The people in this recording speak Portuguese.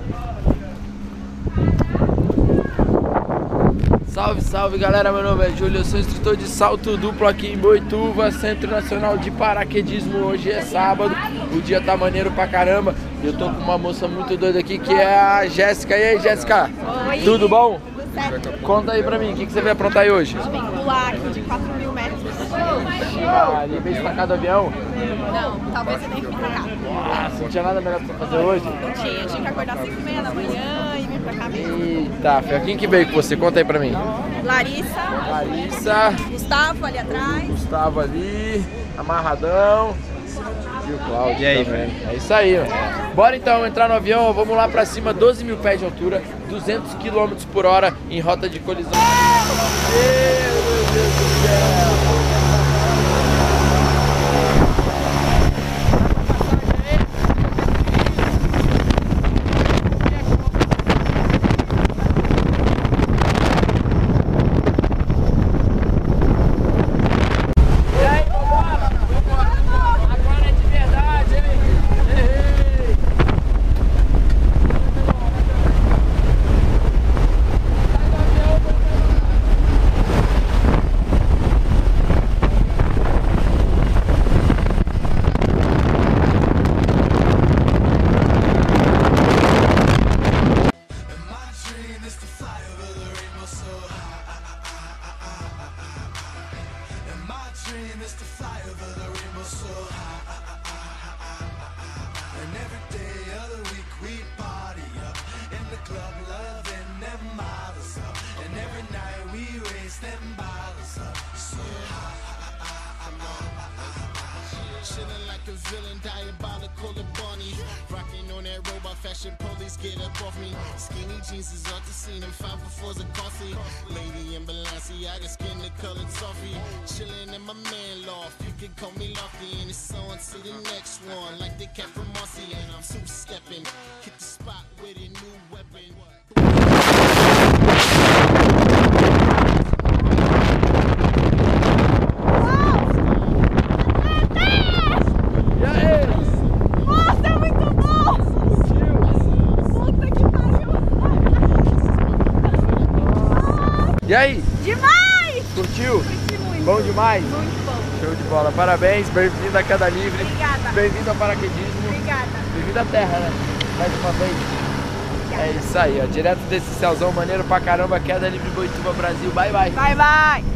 Salve, salve galera, meu nome é Júlio, eu sou instrutor de salto duplo aqui em Boituva, Centro Nacional de Paraquedismo. Hoje é sábado, o dia tá maneiro pra caramba. Eu tô com uma moça muito doida aqui que é a Jéssica. E aí, Jéssica? Oi. Tudo bom? Tudo certo. Conta aí pra mim, o que você vai aprontar aí hoje? Vem pular aqui de 4.000 metros. Ali bem destacado do avião? Não, talvez eu tenha que vir pra cá. Nossa, não tinha nada melhor pra fazer hoje? Não tinha, eu tinha que acordar 5h30 da manhã e vir pra cá mesmo. Eita, Fê, quem que veio com você? Conta aí pra mim. Larissa, Gustavo ali atrás. Gustavo ali, amarradão. E o Cláudio. E aí, velho? É isso aí, ó. Bora então entrar no avião, vamos lá pra cima, 12.000 pés de altura, 200 km por hora em rota de colisão. Meu Deus do céu! Chilling like a villain, diabolical and bunny. Rocking on that robot fashion, police get up off me. Skinny jeans is off the scene, and 504's a costly. Lady in Balenciaga, skin the colored toffee. Chilling in my man loft, you can call me Lofty. And it's on to the next one, like the cat from Marcy. And I'm two-stepping, hit the spot with a new weapon. E aí? Demais! Curtiu? Curti muito. Bom demais? Muito bom. Show de bola, parabéns, bem-vindo à Queda Livre. Obrigada. Bem-vindo ao paraquedismo. Obrigada. Bem-vindo à Terra, né? Mais uma vez. Obrigada. É isso aí, ó. Direto desse céuzão maneiro pra caramba, Queda Livre Boituva, Brasil. Bye, bye. Bye, bye.